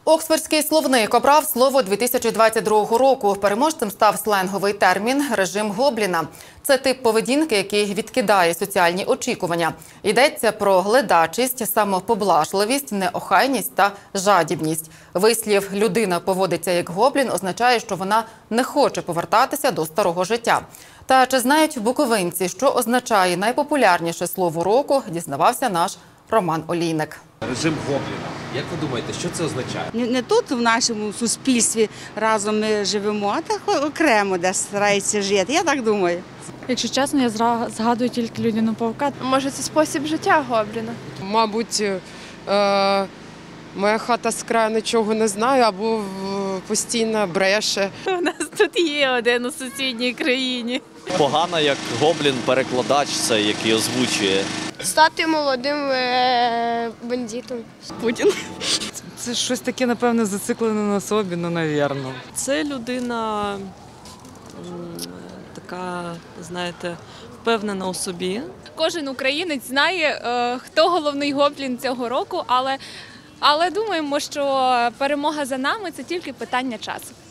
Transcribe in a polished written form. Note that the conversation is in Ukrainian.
Оксфордський словник обрав слово 2022 року. Переможцем став сленговий термін «режим Гобліна». Це тип поведінки, який відкидає соціальні очікування. Йдеться про гледачість, самопоблажливість, неохайність та жадібність. Вислів «людина поводиться як гоблін» означає, що вона не хоче повертатися до старого життя. Та чи знають буковинці, що означає найпопулярніше слово року, дізнавався наш Роман Олійник. Режим Гобліна. Як ви думаєте, що це означає? Не тут, в нашому суспільстві, разом ми живемо, а так окремо десь стараються жити, я так думаю. Якщо чесно, я згадую тільки людину-павука. Може, це спосіб життя Гобліна? Мабуть, моя хата з краю нічого не знає або постійно бреше. У нас тут є один у сусідній країні. Погано, як гоблін-перекладач, це який озвучує. Стати молодим бандитом. Путін. Це щось таке, напевно, зациклене на собі, навірно. Це людина така, знаєте, впевнена у собі. Кожен українець знає, хто головний гоблін цього року, але думаємо, що перемога за нами – це тільки питання часу.